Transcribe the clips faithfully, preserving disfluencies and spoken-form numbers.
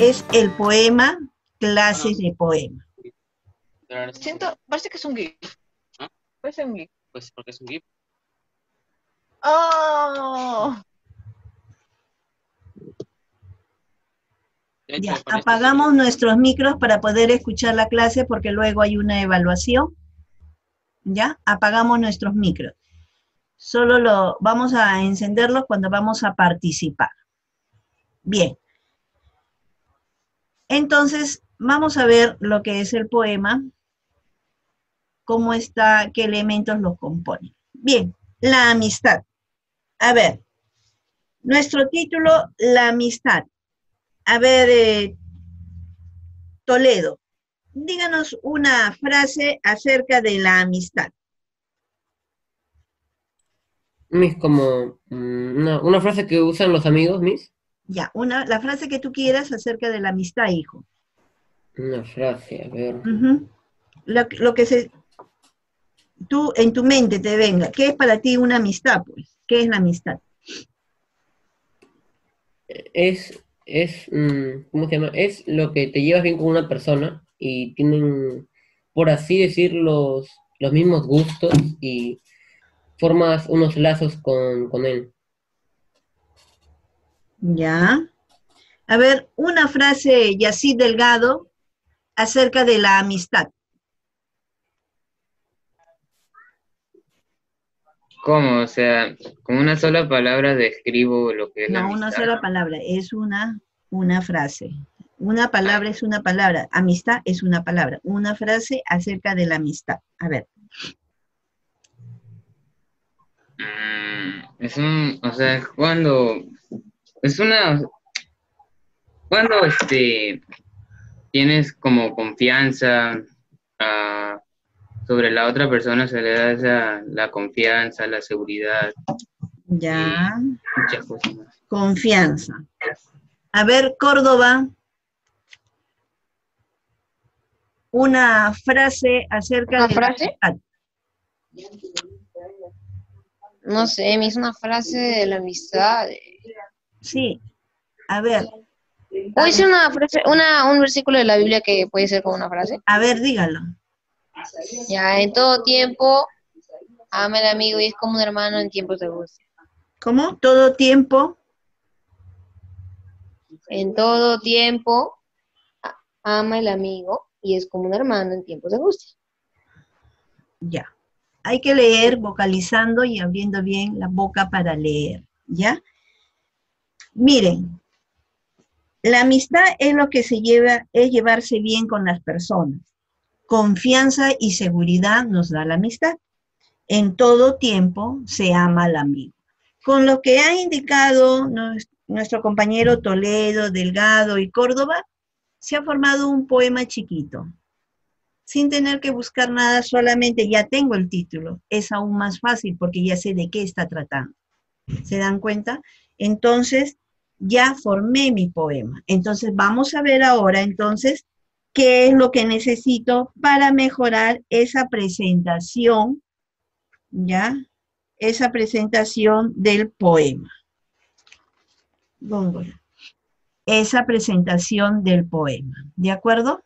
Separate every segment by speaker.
Speaker 1: es el poema Clases de Poema.
Speaker 2: Siento, parece que es un GIF.
Speaker 3: ¿Ah?
Speaker 2: Parece un GIF.
Speaker 3: Pues porque es un GIF.
Speaker 2: ¡Oh!
Speaker 1: Ya, apagamos nuestros micros para poder escuchar la clase porque luego hay una evaluación. ¿Ya? Apagamos nuestros micros. Solo lo vamos a encenderlos cuando vamos a participar. Bien. Entonces, vamos a ver lo que es el poema, cómo está, qué elementos lo componen. Bien, la amistad. A ver, nuestro título, la amistad. A ver, eh, Toledo, díganos una frase acerca de la amistad.
Speaker 4: Miss, como mm, una, una frase que usan los amigos, Miss.
Speaker 1: Ya, una, la frase que tú quieras acerca de la amistad, hijo.
Speaker 4: Una frase, a ver.
Speaker 1: Uh-huh. Lo, lo que se, tú en tu mente te venga. ¿Qué es para ti una amistad, pues? ¿Qué es la amistad?
Speaker 4: Es, es, mm, ¿cómo se llama? Es lo que te llevas bien con una persona y tienen, por así decir, los, los mismos gustos y formas unos lazos con, con él.
Speaker 1: Ya. A ver, una frase, Yacid Delgado, acerca de la amistad.
Speaker 5: ¿Cómo? O sea, con una sola palabra describo lo que es la
Speaker 1: No,
Speaker 5: amistad.
Speaker 1: una sola palabra, es una, una frase. Una palabra es una palabra, amistad es una palabra. Una frase acerca de la amistad. A ver.
Speaker 5: Mm, es un, o sea, es cuando, es una, cuando este, tienes como confianza ah, sobre la otra persona, se le da esa, la confianza, la seguridad
Speaker 1: Ya.
Speaker 5: y muchas cosas más.
Speaker 1: Confianza. A ver, Córdoba. Una frase acerca
Speaker 6: ¿Una
Speaker 1: de
Speaker 6: frase?
Speaker 1: la amistad.
Speaker 6: No sé, me hizo una frase de la amistad.
Speaker 1: Sí, a ver.
Speaker 6: O hice una frase, una, un versículo de la Biblia que puede ser como una frase.
Speaker 1: A ver, dígalo.
Speaker 6: Ya, en todo tiempo, ama al amigo y es como un hermano en tiempos de angustia.
Speaker 1: ¿Cómo? Todo tiempo.
Speaker 6: En todo tiempo, a- ama al amigo y es como un hermano en tiempos de angustia.
Speaker 1: Ya. Hay que leer vocalizando y abriendo bien la boca para leer. ¿Ya? Miren, la amistad es lo que se lleva, es llevarse bien con las personas. Confianza y seguridad nos da la amistad. En todo tiempo se ama al amigo. Con lo que ha indicado nuestro compañero Toledo, Delgado y Córdoba, se ha formado un poema chiquito. Sin tener que buscar nada, solamente ya tengo el título. Es aún más fácil porque ya sé de qué está tratando. ¿Se dan cuenta? Entonces, ya formé mi poema. Entonces, vamos a ver ahora, entonces, qué es lo que necesito para mejorar esa presentación, ¿ya? Esa presentación del poema. Góngora. Esa presentación del poema. ¿De acuerdo?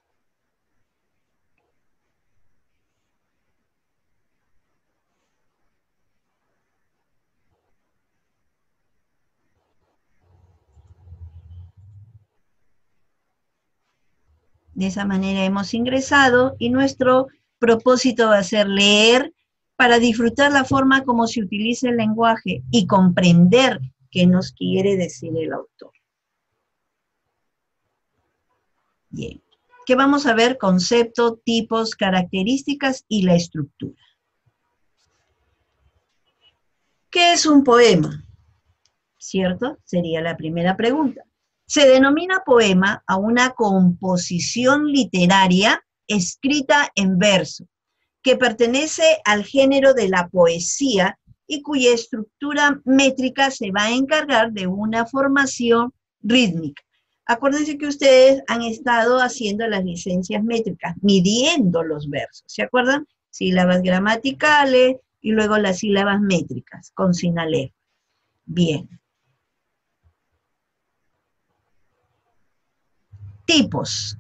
Speaker 1: De esa manera hemos ingresado y nuestro propósito va a ser leer para disfrutar la forma como se utiliza el lenguaje y comprender qué nos quiere decir el autor. Bien. ¿Qué vamos a ver? Concepto, tipos, características y la estructura. ¿Qué es un poema? ¿Cierto? Sería la primera pregunta. Se denomina poema a una composición literaria escrita en verso, que pertenece al género de la poesía y cuya estructura métrica se va a encargar de una formación rítmica. Acuérdense que ustedes han estado haciendo las licencias métricas, midiendo los versos, ¿se acuerdan? Sílabas gramaticales y luego las sílabas métricas con sinaleo. Bien. tipos.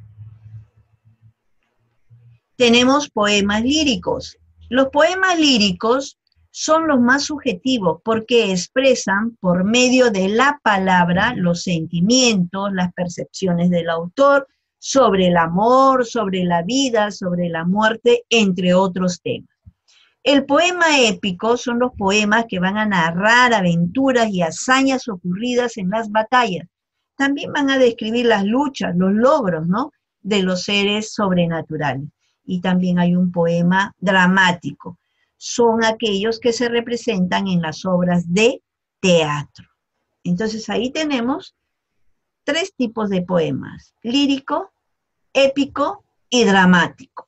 Speaker 1: Tenemos poemas líricos. Los poemas líricos son los más subjetivos porque expresan por medio de la palabra los sentimientos, las percepciones del autor sobre el amor, sobre la vida, sobre la muerte, entre otros temas. El poema épico son los poemas que van a narrar aventuras y hazañas ocurridas en las batallas. También van a describir las luchas, los logros, ¿no?, de los seres sobrenaturales. Y también hay un poema dramático. Son aquellos que se representan en las obras de teatro. Entonces ahí tenemos tres tipos de poemas: lírico, épico y dramático.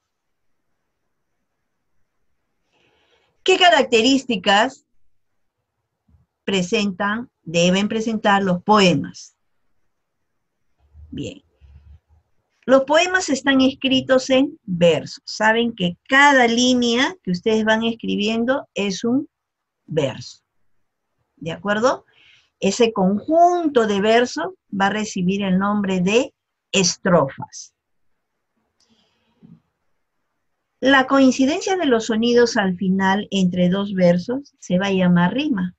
Speaker 1: ¿Qué características presentan, deben presentar los poemas? Bien. Los poemas están escritos en versos. Saben que cada línea que ustedes van escribiendo es un verso. ¿De acuerdo? Ese conjunto de versos va a recibir el nombre de estrofas. La coincidencia de los sonidos al final entre dos versos se va a llamar rima.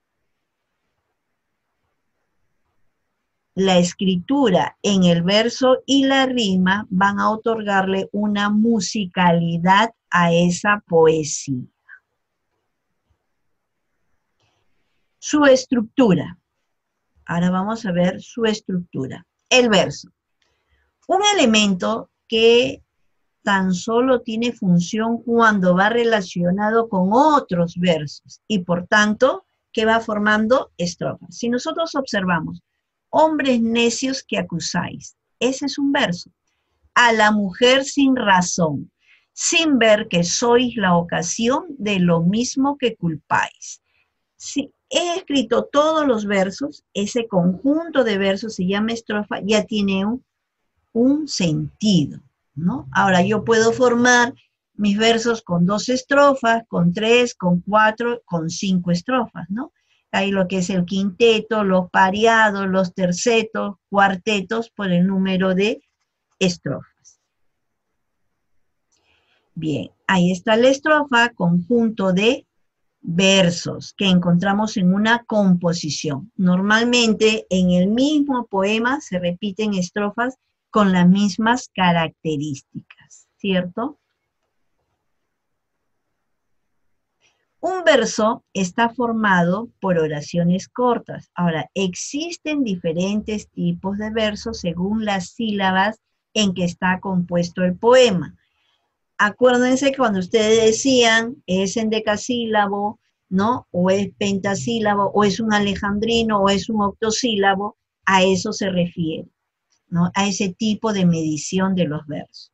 Speaker 1: La escritura en el verso y la rima van a otorgarle una musicalidad a esa poesía. Su estructura. Ahora vamos a ver su estructura. El verso. Un elemento que tan solo tiene función cuando va relacionado con otros versos y por tanto que va formando estrofas. Si nosotros observamos, hombres necios que acusáis, ese es un verso. A la mujer sin razón, sin ver que sois la ocasión de lo mismo que culpáis. Si he escrito todos los versos, ese conjunto de versos se llama estrofa, ya tiene un, un sentido, ¿no? Ahora yo puedo formar mis versos con dos estrofas, con tres, con cuatro, con cinco estrofas, ¿no? Hay lo que es el quinteto, los pareados, los tercetos, cuartetos, por el número de estrofas. Bien, ahí está la estrofa, conjunto de versos que encontramos en una composición. Normalmente en el mismo poema se repiten estrofas con las mismas características, ¿cierto? Un verso está formado por oraciones cortas. Ahora, existen diferentes tipos de versos según las sílabas en que está compuesto el poema. Acuérdense que cuando ustedes decían es endecasílabo, ¿no? O es pentasílabo, o es un alejandrino, o es un octosílabo, a eso se refiere, ¿no? A ese tipo de medición de los versos.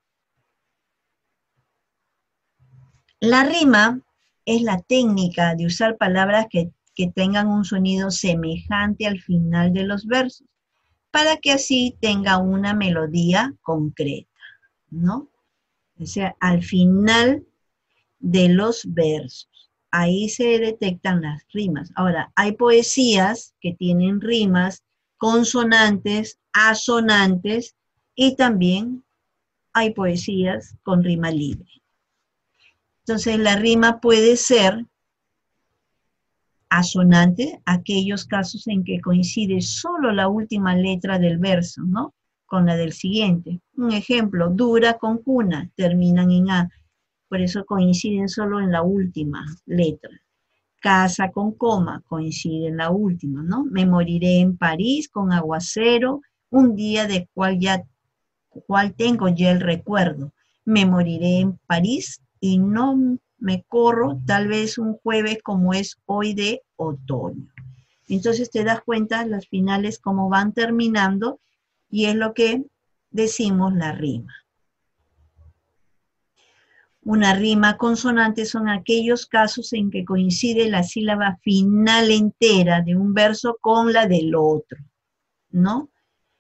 Speaker 1: La rima es la técnica de usar palabras que, que tengan un sonido semejante al final de los versos, para que así tenga una melodía concreta, ¿no? O sea, al final de los versos, ahí se detectan las rimas. Ahora, hay poesías que tienen rimas consonantes, asonantes, y también hay poesías con rima libre. Entonces, la rima puede ser asonante, aquellos casos en que coincide solo la última letra del verso, ¿no?, con la del siguiente. Un ejemplo, dura con cuna, terminan en A, por eso coinciden solo en la última letra. Casa con coma, coincide en la última, ¿no? Me moriré en París con aguacero, un día de cual ya, cual tengo ya el recuerdo. Me moriré en París y no me corro, tal vez un jueves como es hoy de otoño. Entonces te das cuenta las finales cómo van terminando, y es lo que decimos la rima. Una rima consonante son aquellos casos en que coincide la sílaba final entera de un verso con la del otro, ¿no?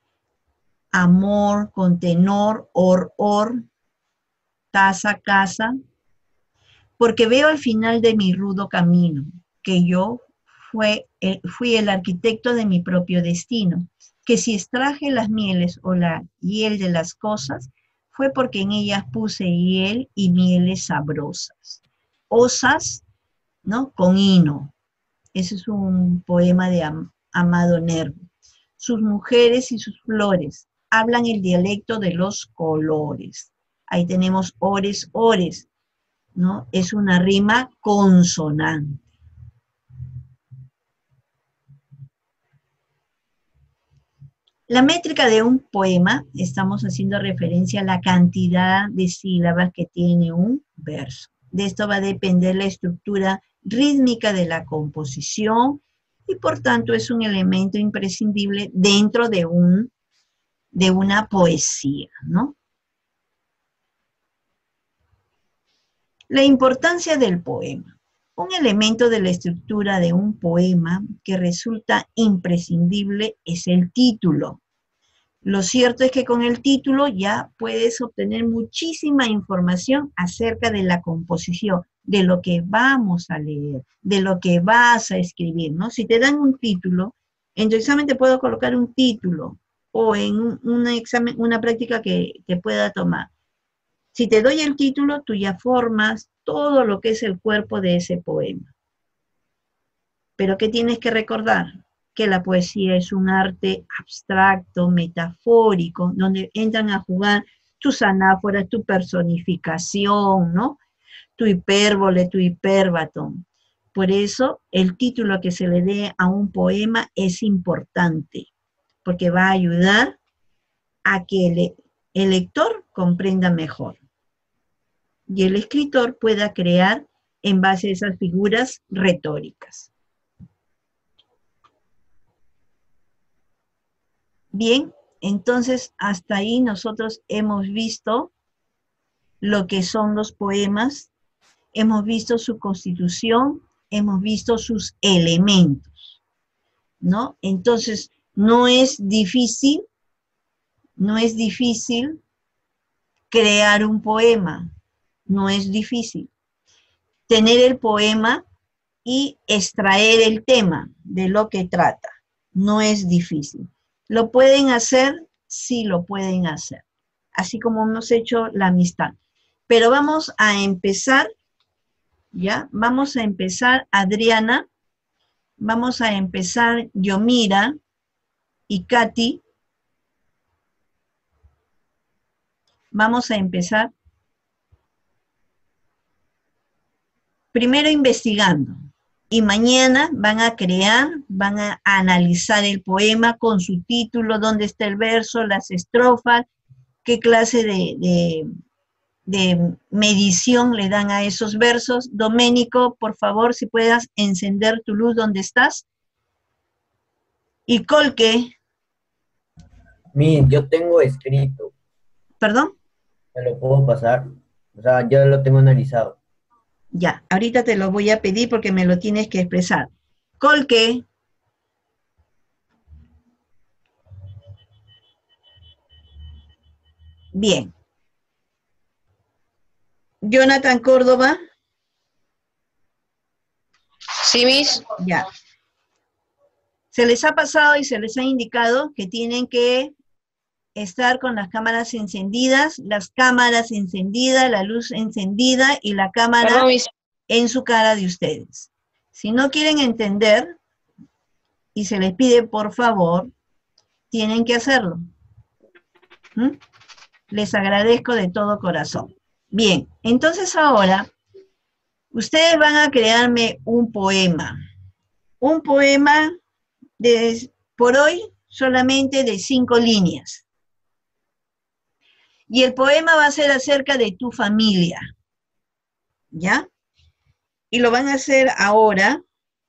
Speaker 1: Amor con tenor, or, or, casa, casa, porque veo al final de mi rudo camino, que yo fue, eh, fui el arquitecto de mi propio destino, que si extraje las mieles o la hiel de las cosas, fue porque en ellas puse hiel y mieles sabrosas. Osas, ¿no? Con hino. Ese es un poema de Am Amado Nervo. Sus mujeres y sus flores hablan el dialecto de los colores. Ahí tenemos ores, ores, ¿no? Es una rima consonante. La métrica de un poema, estamos haciendo referencia a la cantidad de sílabas que tiene un verso. De esto va a depender la estructura rítmica de la composición y por tanto es un elemento imprescindible dentro de, un, de una poesía, ¿no? La importancia del poema. Un elemento de la estructura de un poema que resulta imprescindible es el título. Lo cierto es que con el título ya puedes obtener muchísima información acerca de la composición, de lo que vamos a leer, de lo que vas a escribir, ¿no? Si te dan un título, en tu examen te puedo colocar un título o en un, un examen, una práctica que, que pueda tomar. Si te doy el título, tú ya formas todo lo que es el cuerpo de ese poema. Pero ¿qué tienes que recordar? Que la poesía es un arte abstracto, metafórico, donde entran a jugar tus anáforas, tu personificación, ¿no? Tu hipérbole, tu hipérbaton. Por eso, el título que se le dé a un poema es importante, porque va a ayudar a que el, el lector comprenda mejor. Y el escritor pueda crear en base a esas figuras retóricas. Bien, entonces hasta ahí nosotros hemos visto lo que son los poemas, hemos visto su constitución, hemos visto sus elementos, ¿no? Entonces, no es difícil, no es difícil crear un poema, no es difícil. Tener el poema y extraer el tema de lo que trata, no es difícil. ¿Lo pueden hacer? Sí, lo pueden hacer. Así como hemos hecho la amistad. Pero vamos a empezar, ¿ya? Vamos a empezar, Adriana. Vamos a empezar, Yomira y Katy. Vamos a empezar. Primero investigando. Y mañana van a crear, van a analizar el poema con su título, dónde está el verso, las estrofas, qué clase de, de, de medición le dan a esos versos. Doménico, por favor, si puedas encender tu luz donde estás. Y Colque.
Speaker 3: Miren, yo tengo escrito.
Speaker 1: ¿Perdón?
Speaker 3: ¿Me lo puedo pasar? O sea, ya lo tengo analizado.
Speaker 1: Ya, ahorita te lo voy a pedir porque me lo tienes que expresar. Colque. Bien. Jonathan Córdoba.
Speaker 6: Sí, Miss.
Speaker 1: Ya. Se les ha pasado y se les ha indicado que tienen que estar con las cámaras encendidas, las cámaras encendidas, la luz encendida y la cámara
Speaker 6: Perdón, Miss.
Speaker 1: en su cara de ustedes. Si no quieren entender y se les pide por favor, tienen que hacerlo. ¿Mm? Les agradezco de todo corazón. Bien, entonces ahora ustedes van a crearme un poema. Un poema de, por hoy solamente de cinco líneas. Y el poema va a ser acerca de tu familia, ¿ya? Y lo van a hacer ahora,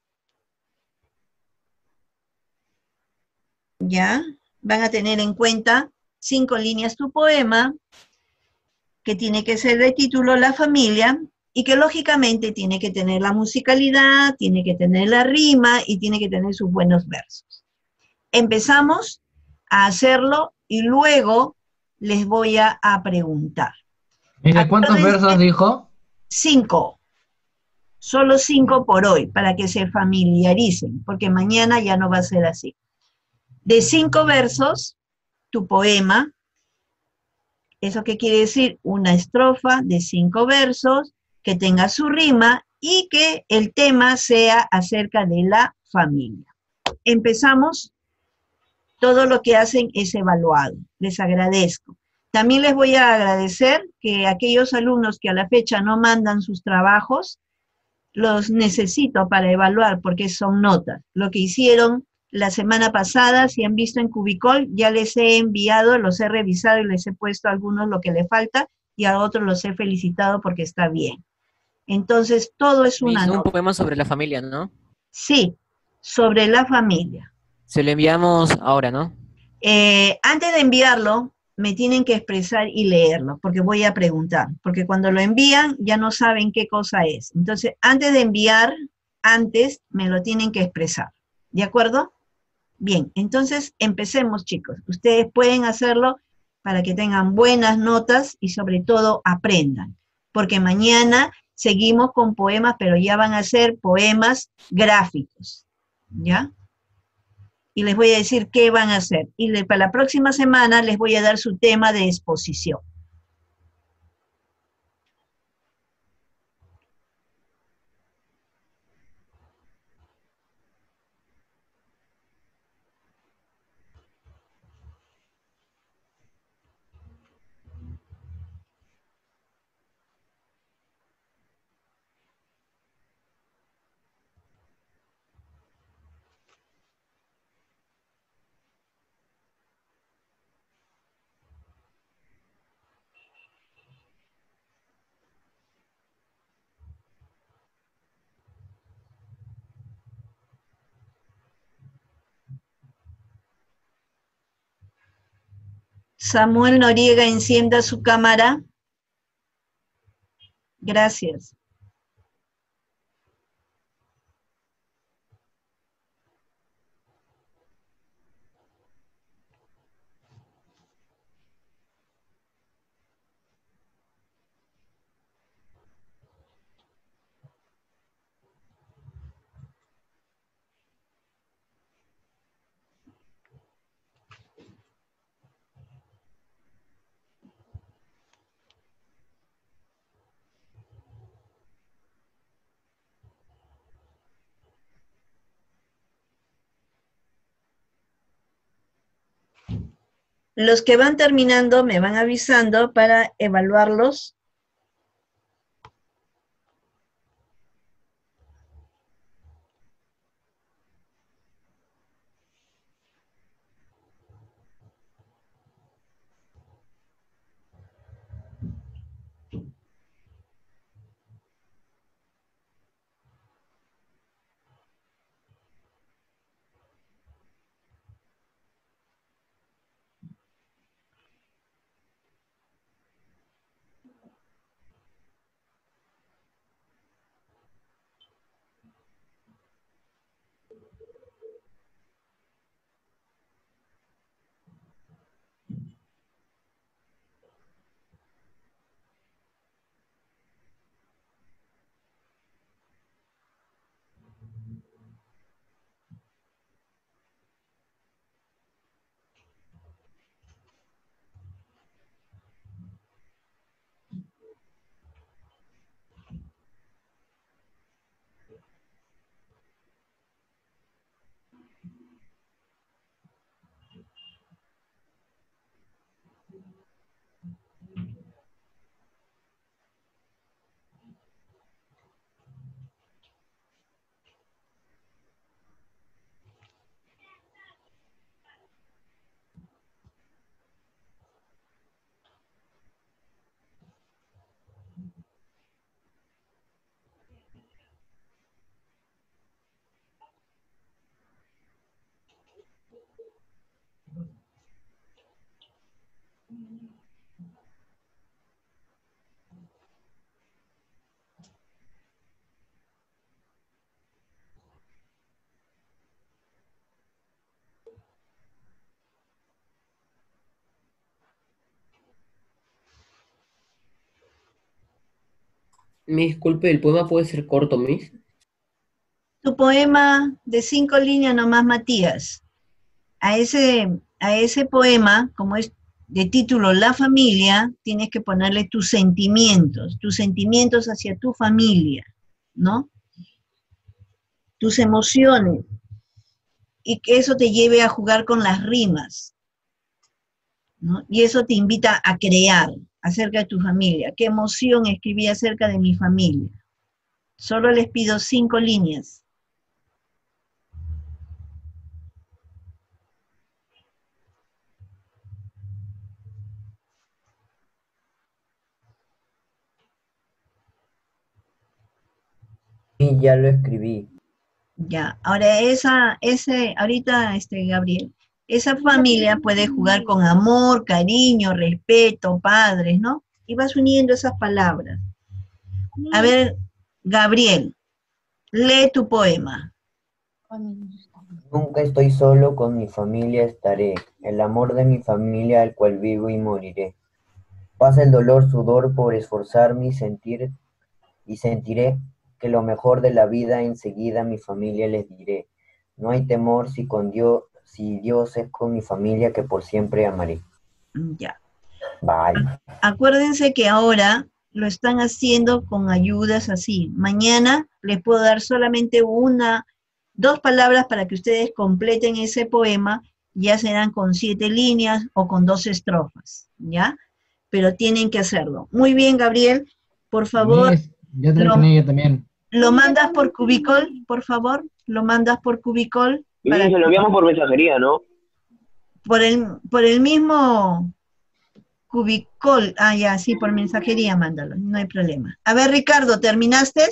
Speaker 1: ¿ya? Van a tener en cuenta cinco líneas tu poema, que tiene que ser de título La familia, y que lógicamente tiene que tener la musicalidad, tiene que tener la rima, y tiene que tener sus buenos versos. Empezamos a hacerlo, y luego les voy a, a preguntar.
Speaker 7: Mira, ¿cuántos
Speaker 1: Acuérdense,
Speaker 7: versos dijo?
Speaker 1: Cinco. Solo cinco por hoy, para que se familiaricen, porque mañana ya no va a ser así. de cinco versos, tu poema. ¿Eso qué quiere decir? Una estrofa de cinco versos, que tenga su rima y que el tema sea acerca de la familia. Empezamos. Todo lo que hacen es evaluado. Les agradezco. También les voy a agradecer que aquellos alumnos que a la fecha no mandan sus trabajos, los necesito para evaluar porque son notas. Lo que hicieron la semana pasada, si han visto en Cubicol, ya les he enviado, los he revisado y les he puesto a algunos lo que le falta y a otros los he felicitado porque está bien. Entonces, todo es una
Speaker 7: Miss, un
Speaker 1: nota.
Speaker 7: poema sobre la familia, ¿no?
Speaker 1: Sí, sobre la familia.
Speaker 7: Se lo enviamos ahora, ¿no?
Speaker 1: Eh, antes de enviarlo, me tienen que expresar y leerlo, porque voy a preguntar, porque cuando lo envían ya no saben qué cosa es. Entonces, antes de enviar, antes me lo tienen que expresar. ¿De acuerdo? Bien, entonces empecemos, chicos. Ustedes pueden hacerlo para que tengan buenas notas y sobre todo aprendan, porque mañana seguimos con poemas, pero ya van a ser poemas gráficos, ¿ya? Y les voy a decir qué van a hacer. Y le, para la próxima semana les voy a dar su tema de exposición. Samuel Noriega, encienda su cámara. Gracias. Los que van terminando me van avisando para evaluarlos.
Speaker 4: Me disculpe, ¿el poema puede ser corto, Miss?
Speaker 1: Tu poema de cinco líneas nomás, Matías. a ese, a ese poema, como es de título La familia, tienes que ponerle tus sentimientos, tus sentimientos hacia tu familia, ¿no? Tus emociones, y que eso te lleve a jugar con las rimas, ¿no? Y eso te invita a crear acerca de tu familia. ¿Qué emoción escribí acerca de mi familia? Solo les pido cinco líneas.
Speaker 3: Sí, ya lo escribí.
Speaker 1: Ya, ahora esa, ese, ahorita, este, Gabriel, esa familia puede jugar con amor, cariño, respeto, padres, ¿no? Y vas uniendo esas palabras. A ver, Gabriel, lee tu poema.
Speaker 3: Nunca estoy solo, con mi familia estaré, el amor de mi familia al cual vivo y moriré. Pasa el dolor, sudor por esforzarme y sentir, y sentiré que lo mejor de la vida enseguida a mi familia les diré. No hay temor si con Dios, si Dios es con mi familia, que por siempre amaré.
Speaker 1: Ya.
Speaker 3: Bye.
Speaker 1: Acuérdense que ahora lo están haciendo con ayudas así. Mañana les puedo dar solamente una, dos palabras para que ustedes completen ese poema, ya serán con siete líneas o con dos estrofas, ¿ya? Pero tienen que hacerlo. Muy bien, Gabriel, por favor.
Speaker 8: Miss, ya
Speaker 1: lo,
Speaker 8: terminé yo también.
Speaker 1: ¿Lo mandas por Cubicol, por favor? ¿Lo mandas por Cubicol?
Speaker 9: Y
Speaker 1: Para
Speaker 9: se lo enviamos por mensajería, ¿no?
Speaker 1: Por el, por el mismo Cubicol. Ah, ya, sí, por mensajería mándalo, no hay problema. A ver, Ricardo, ¿terminaste?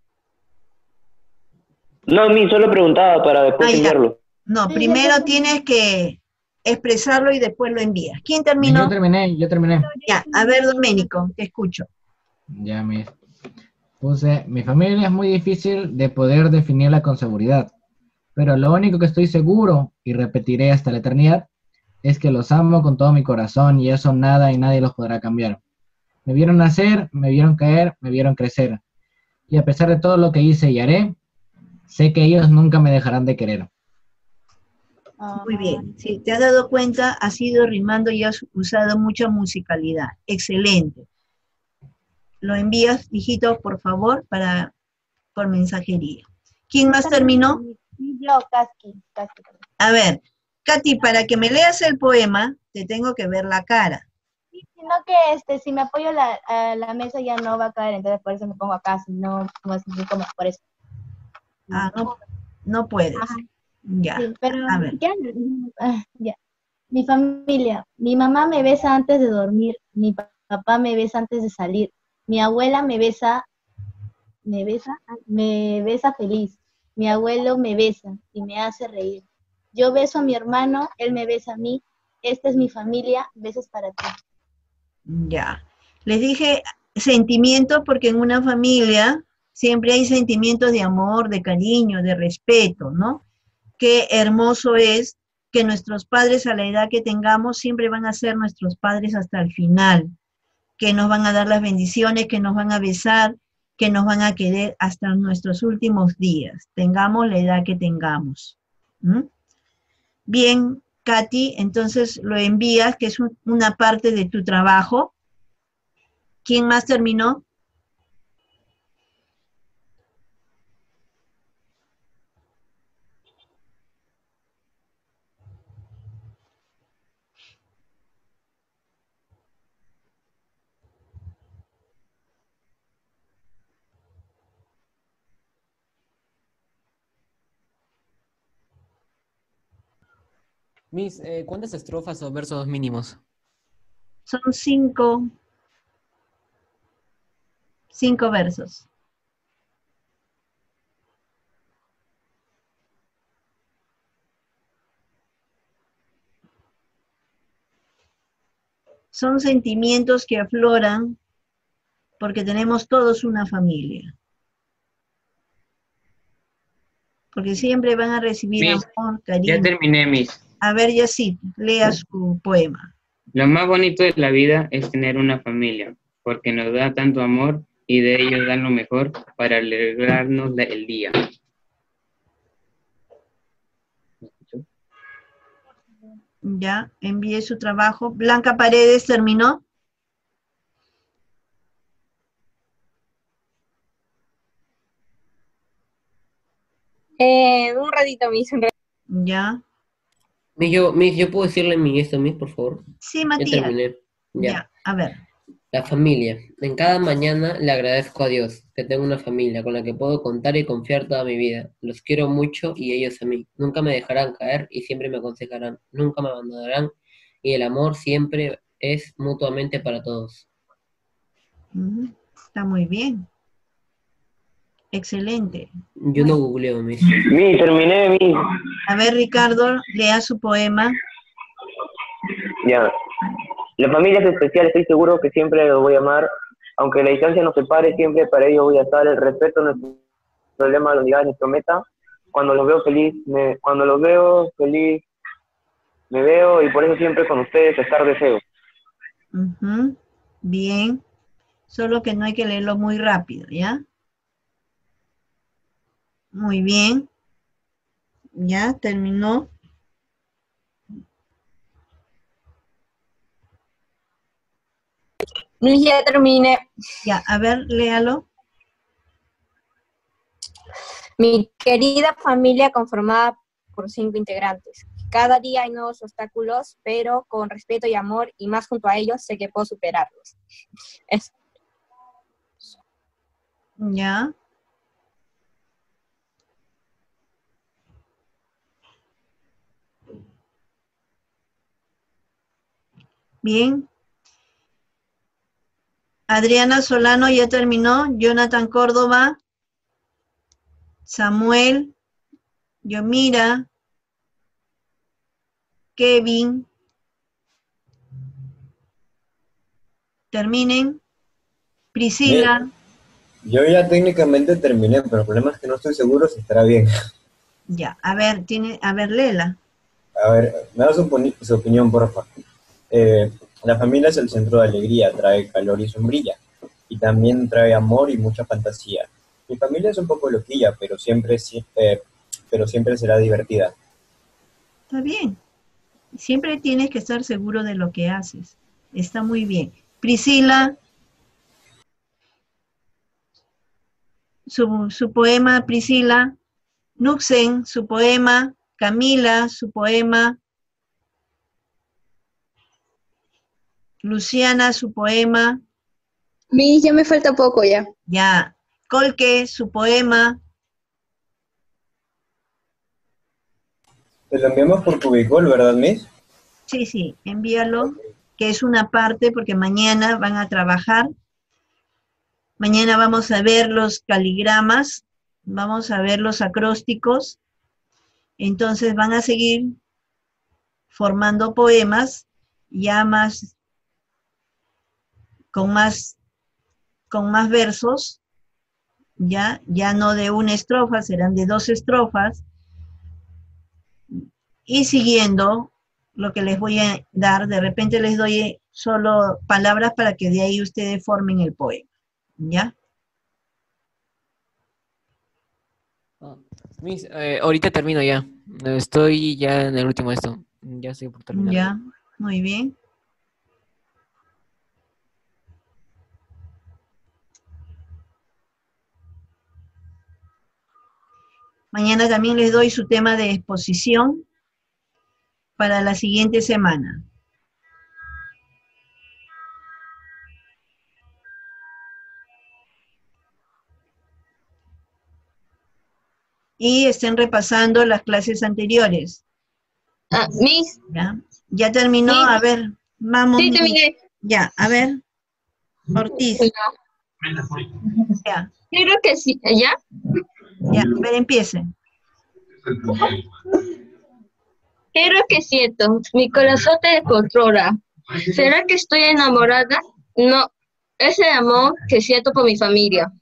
Speaker 9: No, mi solo preguntaba para después
Speaker 1: Ah, ya.
Speaker 9: enviarlo.
Speaker 1: No, primero tienes que expresarlo y después lo envías. ¿Quién terminó?
Speaker 8: Yo terminé, yo terminé.
Speaker 1: Ya, a ver, Doménico, te escucho.
Speaker 8: Ya, Miss. Puse, mi familia es muy difícil de poder definirla con seguridad, pero lo único que estoy seguro, y repetiré hasta la eternidad, es que los amo con todo mi corazón y eso nada y nadie los podrá cambiar. Me vieron nacer, me vieron caer, me vieron crecer. Y a pesar de todo lo que hice y haré, sé que ellos nunca me dejarán de querer.
Speaker 1: Muy bien, si te has dado cuenta, has ido rimando y has usado mucha musicalidad. Excelente. Lo envías, hijito, por favor, para, por mensajería. ¿Quién más terminó?
Speaker 10: Yo, Kaski. Kaski.
Speaker 1: A ver, Katy, para que me leas el poema, te tengo que ver la cara.
Speaker 10: Sí, sino que este, si me apoyo la, a la mesa ya no va a caer, entonces por eso me pongo acá, si no, como, como por eso.
Speaker 1: Ah, no, no puedes.
Speaker 10: Ajá.
Speaker 1: Ya,
Speaker 10: Sí, pero
Speaker 1: a ver.
Speaker 10: ya, ah, ya. Mi familia, mi mamá me besa antes de dormir, mi papá me besa antes de salir, mi abuela me besa, me besa, me besa feliz, mi abuelo me besa y me hace reír. Yo beso a mi hermano, él me besa a mí, esta es mi familia, besos para ti.
Speaker 1: Ya. Les dije sentimientos porque en una familia siempre hay sentimientos de amor, de cariño, de respeto, ¿no? Qué hermoso es que nuestros padres a la edad que tengamos siempre van a ser nuestros padres hasta el final, que nos van a dar las bendiciones, que nos van a besar, que nos van a querer hasta nuestros últimos días, tengamos la edad que tengamos. ¿Mm? Bien, Katy, entonces lo envías, que es un, una parte de tu trabajo. ¿Quién más terminó?
Speaker 7: Miss, eh, ¿cuántas estrofas o versos mínimos?
Speaker 1: Son cinco, cinco versos. Son sentimientos que afloran porque tenemos todos una familia. Porque siempre van a recibir
Speaker 5: Miss,
Speaker 1: amor, cariño.
Speaker 5: Ya terminé, Miss.
Speaker 1: A ver, Yacid, lea su poema.
Speaker 5: Lo más bonito de la vida es tener una familia, porque nos da tanto amor y de ellos dan lo mejor para alegrarnos el día.
Speaker 1: Ya, envíe su trabajo. Blanca Paredes, ¿terminó?
Speaker 11: Eh, un ratito, Miss. un ratito.
Speaker 1: Ya.
Speaker 4: Miss, yo, Miss, ¿yo puedo decirle mi esto, Miss, por favor?
Speaker 1: Sí,
Speaker 4: Ya
Speaker 1: Matías.
Speaker 4: terminé. Ya.
Speaker 1: Ya, a ver.
Speaker 4: La familia. En cada mañana le agradezco a Dios que tengo una familia con la que puedo contar y confiar toda mi vida. Los quiero mucho y ellos a mí. Nunca me dejarán caer y siempre me aconsejarán. Nunca me abandonarán y el amor siempre es mutuamente para todos.
Speaker 1: Ujú, está muy bien. Excelente.
Speaker 4: Yo no googleo, Miss.
Speaker 9: Mi, terminé, mi.
Speaker 1: A ver, Ricardo, lea su poema.
Speaker 9: Ya. La familia es especial, estoy seguro que siempre lo voy a amar. Aunque la distancia nos separe, siempre para ello voy a estar. El respeto no es un problema, la unidad es nuestra meta. Cuando los veo feliz, me, cuando los veo feliz, me veo y por eso siempre con ustedes estar deseo.
Speaker 1: Ujú, bien. Solo que no hay que leerlo muy rápido, ¿ya? Muy bien. Ya, terminó.
Speaker 11: Miss, ya terminé.
Speaker 1: Ya, a ver, léalo.
Speaker 11: Mi querida familia conformada por cinco integrantes. Cada día hay nuevos obstáculos, pero con respeto y amor, y más junto a ellos, sé que puedo superarlos. Es-
Speaker 1: Ya. Bien. Adriana Solano ya terminó. Jonathan Córdoba. Samuel. Yomira. Kevin. Terminen. Priscila.
Speaker 12: Yo ya técnicamente terminé, pero el problema es que no estoy seguro si estará bien.
Speaker 1: Ya, a ver, tiene, a ver, léela.
Speaker 12: A ver, me da su, opini- su opinión, porfa. Eh, la familia es el centro de alegría, trae calor y sombrilla. Y también trae amor y mucha fantasía. Mi familia es un poco loquilla, pero siempre, sí- eh, pero siempre será divertida.
Speaker 1: Está bien. Siempre tienes que estar seguro de lo que haces. Está muy bien. Priscila, su, su poema, Priscila. Nuxen, su poema. Camila, su poema. Luciana, su poema.
Speaker 13: Miss, ya me falta poco ya.
Speaker 1: Ya. Colque, su poema.
Speaker 12: Te lo enviamos por Cubicol, ¿verdad, Miss?
Speaker 1: Sí, sí, envíalo, que es una parte porque mañana van a trabajar. Mañana vamos a ver los caligramas, vamos a ver los acrósticos. Entonces van a seguir formando poemas ya más, con más, con más versos, ya, ya no de una estrofa, serán de dos estrofas, y siguiendo lo que les voy a dar, de repente les doy solo palabras para que de ahí ustedes formen el poema, ¿ya?
Speaker 7: Miss, eh, ahorita termino ya. Estoy ya en el último esto. Ya estoy por terminar.
Speaker 1: Ya, muy bien. Mañana también les doy su tema de exposición para la siguiente semana. Y estén repasando las clases anteriores.
Speaker 11: Ah, Miss.
Speaker 1: ¿Ya? ¿Ya terminó?
Speaker 11: Miss.
Speaker 1: A ver, vamos.
Speaker 11: Sí, terminé.
Speaker 1: Ya, a ver. Ortiz. Ya,
Speaker 11: Creo que sí. ¿Ya?
Speaker 1: ya, a ver, empiecen.
Speaker 11: Creo que siento. Mi corazón te descontrola. ¿Será que estoy enamorada? No. Es el amor que siento por mi familia.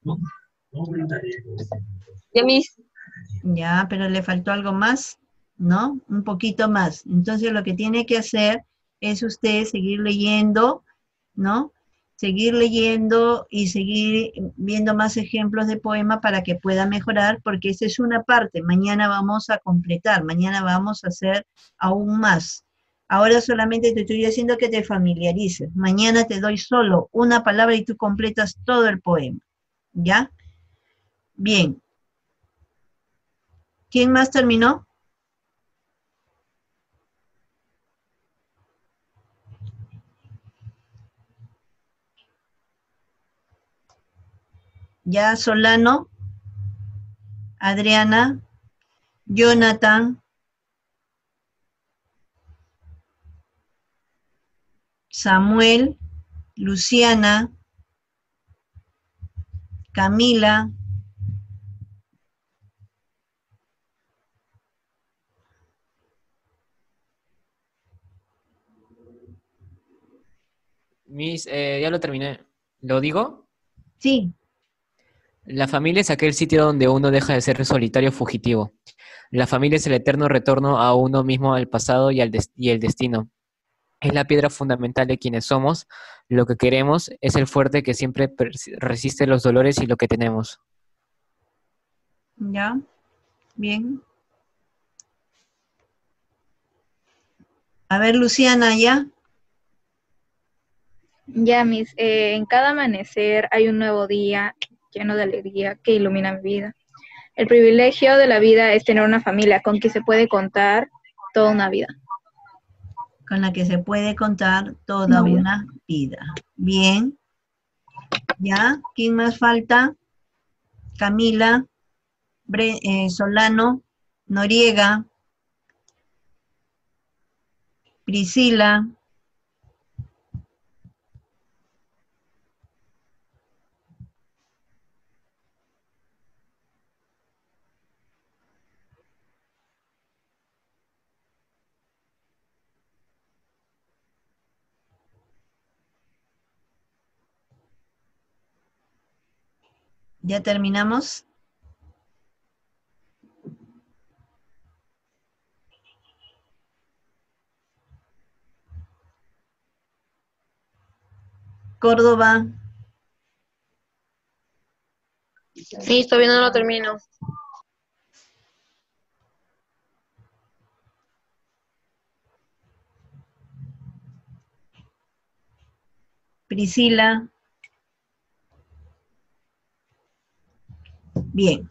Speaker 11: Ya, Miss.
Speaker 1: Ya, pero le faltó algo más, ¿no? Un poquito más. Entonces lo que tiene que hacer es usted seguir leyendo, ¿no? Seguir leyendo y seguir viendo más ejemplos de poema para que pueda mejorar, porque esa es una parte. Mañana vamos a completar, mañana vamos a hacer aún más. Ahora solamente te estoy haciendo que te familiarices. Mañana te doy solo una palabra y tú completas todo el poema. ¿Ya? Bien. ¿Quién más terminó? Ya, Solano, Adriana, Jonathan, Samuel, Luciana, Camila,
Speaker 7: Miss, eh, ya lo terminé. ¿Lo digo?
Speaker 1: Sí.
Speaker 7: La familia es aquel sitio donde uno deja de ser solitario fugitivo. La familia es el eterno retorno a uno mismo, al pasado y al des- y el destino. Es la piedra fundamental de quienes somos, lo que queremos, es el fuerte que siempre persi- resiste los dolores y lo que tenemos.
Speaker 1: Ya, bien. A ver, Luciana, ¿ya?
Speaker 13: Ya, mis, eh, en cada amanecer hay un nuevo día lleno de alegría que ilumina mi vida. El privilegio de la vida es tener una familia con quien se puede contar toda una vida.
Speaker 1: Con la que se puede contar toda
Speaker 13: Una vida.
Speaker 1: una vida. Bien. ¿Ya? ¿Quién más falta? Camila, Bre- eh, Solano, Noriega, Priscila, ¿ya terminamos? Córdoba,
Speaker 6: Sí, todavía no lo termino.
Speaker 1: Priscila. Bien.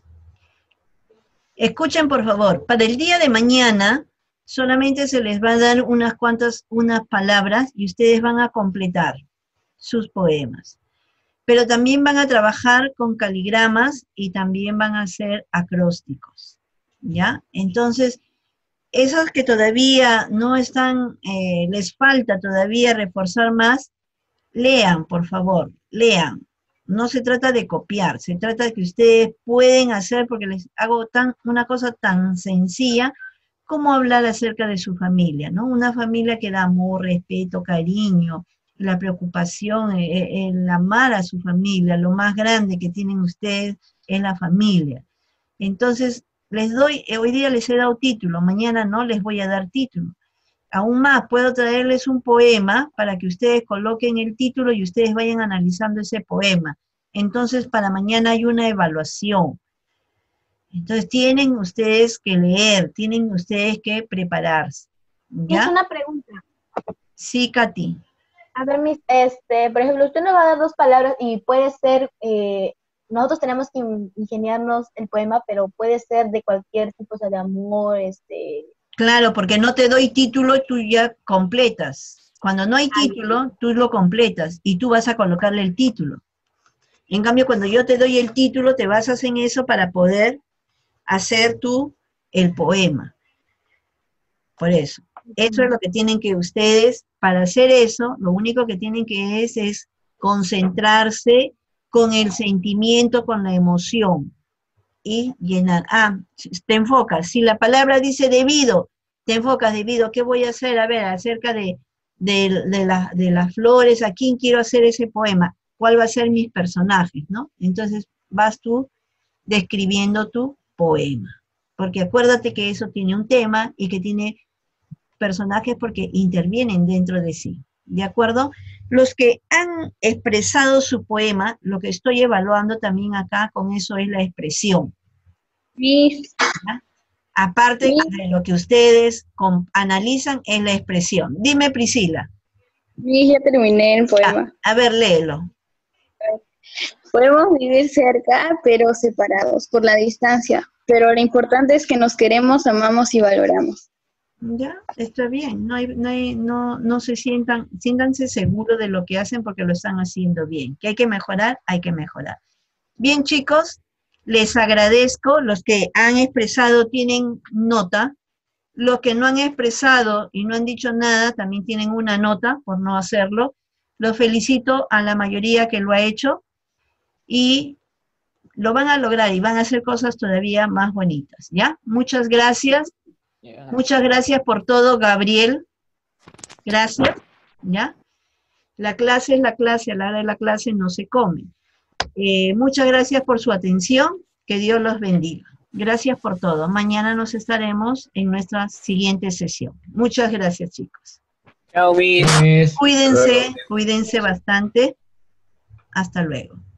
Speaker 1: Escuchen, por favor, para el día de mañana solamente se les va a dar unas cuantas, unas palabras y ustedes van a completar sus poemas. Pero también van a trabajar con caligramas y también van a hacer acrósticos, ¿ya? Entonces, esos que todavía no están, eh, les falta todavía reforzar más, lean, por favor, lean. No se trata de copiar, se trata de que ustedes pueden hacer, porque les hago tan, una cosa tan sencilla como hablar acerca de su familia, ¿no? Una familia que da amor, respeto, cariño, la preocupación, eh, el amar a su familia, lo más grande que tienen ustedes es la familia. Entonces, les doy, eh, hoy día les he dado título, mañana no les voy a dar título. Aún más, puedo traerles un poema para que ustedes coloquen el título y ustedes vayan analizando ese poema. Entonces, para mañana hay una evaluación. Entonces, tienen ustedes que leer, tienen ustedes que prepararse.
Speaker 10: Es
Speaker 1: ¿Ya?
Speaker 10: una pregunta.
Speaker 1: Sí, Katy.
Speaker 10: A ver, mis, este, por ejemplo, usted nos va a dar dos palabras y puede ser, eh, nosotros tenemos que in- ingeniarnos el poema, pero puede ser de cualquier tipo, o sea, de amor, este...
Speaker 1: Claro, porque no te doy título, tú ya completas. Cuando no hay título, tú lo completas y tú vas a colocarle el título. En cambio, cuando yo te doy el título, te basas en eso para poder hacer tú el poema. Por eso. Eso es lo que tienen que ustedes, para hacer eso, lo único que tienen que es, es concentrarse con el sentimiento, con la emoción y llenar. Ah, te enfocas. Si la palabra dice debido, te enfocas debido. ¿Qué voy a hacer? A ver, acerca de, de, de, la- de las flores, ¿a quién quiero hacer ese poema? ¿Cuál va a ser mis personajes, no? Entonces vas tú describiendo tu poema. Porque acuérdate que eso tiene un tema y que tiene personajes porque intervienen dentro de sí. ¿De acuerdo? Los que han expresado su poema, lo que estoy evaluando también acá con eso es la expresión.
Speaker 13: Miss,
Speaker 1: ¿Ya? Aparte de lo que ustedes com- analizan en la expresión. Dime, Priscila.
Speaker 14: Sí, ya terminé el poema.
Speaker 1: A, a ver, léelo.
Speaker 14: Podemos vivir cerca, pero separados por la distancia. Pero lo importante es que nos queremos, amamos y valoramos.
Speaker 1: Ya, está bien. No, hay, no, hay, no, no se sientan, siéntanse seguros de lo que hacen porque lo están haciendo bien. Que hay que mejorar, hay que mejorar. Bien, chicos, les agradezco. Los que han expresado tienen nota. Los que no han expresado y no han dicho nada también tienen una nota por no hacerlo. Los felicito a la mayoría que lo ha hecho y lo van a lograr y van a hacer cosas todavía más bonitas, ¿ya? Muchas gracias.
Speaker 7: Yeah.
Speaker 1: Muchas gracias por todo, Gabriel. Gracias, ¿ya? La clase es la clase, a la hora de la clase no se come. Eh, muchas gracias por su atención. Que Dios los bendiga. Gracias por todo. Mañana nos estaremos en nuestra siguiente sesión. Muchas gracias, chicos.
Speaker 7: Chao, Miss.
Speaker 1: Cuídense, cuídense bastante. Hasta luego.